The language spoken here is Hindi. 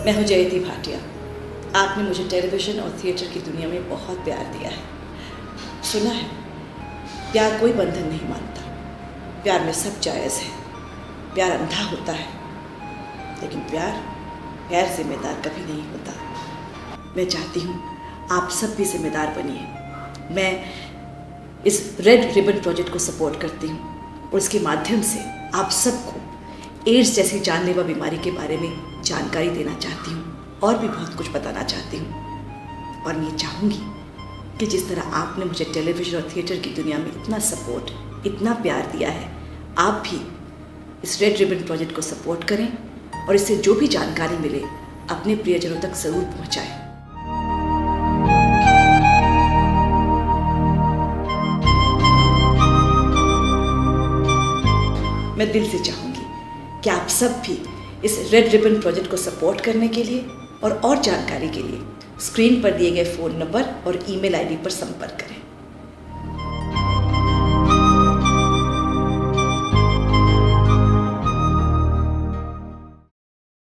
मैं हूँ जयति भाटिया। आपने मुझे टेलीविज़न और थिएटर की दुनिया में बहुत प्यार दिया है। सुना है प्यार कोई बंधन नहीं मानता, प्यार में सब जायज़ है, प्यार अंधा होता है, लेकिन प्यार गैर जिम्मेदार कभी नहीं होता। मैं चाहती हूँ आप सब भी जिम्मेदार बनिए। मैं इस रेड रिबन प्रोजेक्ट को सपोर्ट करती हूँ और इसके माध्यम से आप सबको एड्स जैसी जानलेवा बीमारी के बारे में जानकारी देना चाहती हूँ और भी बहुत कुछ बताना चाहती हूँ। और मैं चाहूँगी कि जिस तरह आपने मुझे टेलीविज़न और थिएटर की दुनिया में इतना सपोर्ट, इतना प्यार दिया है, आप भी इस रेड रिबन प्रोजेक्ट को सपोर्ट करें और इससे जो भी जानकारी मिले अपने प्रियजनों तक ज़रूर पहुँचाएं। मैं दिल से चाहूँगी कि आप सब भी इस रेड रिबन प्रोजेक्ट को सपोर्ट करने के लिए और जानकारी के लिए स्क्रीन पर दिए गए फ़ोन नंबर और ईमेल आईडी पर संपर्क करें।